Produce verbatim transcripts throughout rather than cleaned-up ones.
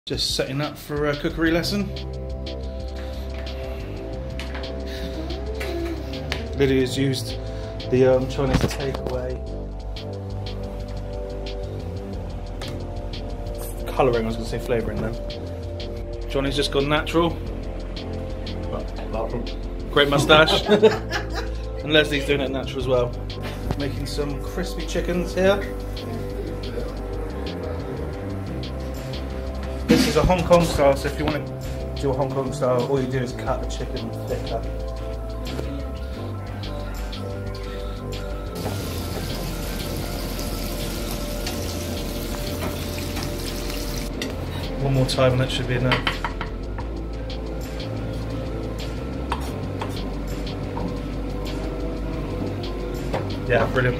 Just setting up for a cookery lesson. Lydia's used the um, Chinese takeaway colouring, I was going to say flavouring then. Johnny's just gone natural. Great moustache. And Leslie's doing it natural as well. Making some crispy chickens here. This is a Hong Kong style, so if you want to do a Hong Kong style, all you do is cut the chicken thicker. One more time and that should be enough. Yeah, brilliant.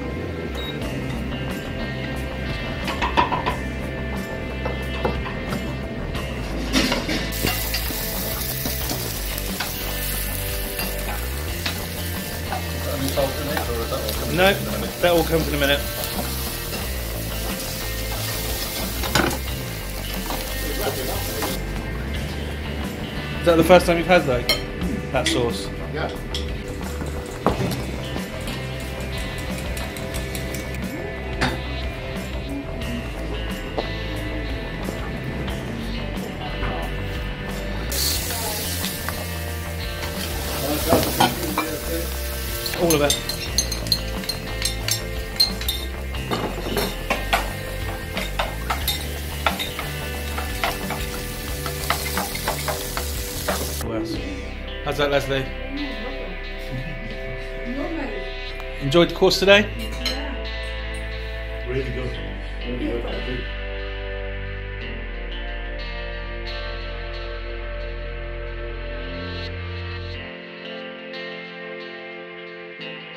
No, that all comes in a minute. Is that the first time you've had that, that sauce? Yeah. All of it. How's that, Leslie? Enjoyed the course today? Yeah. Really good. Really good. I think.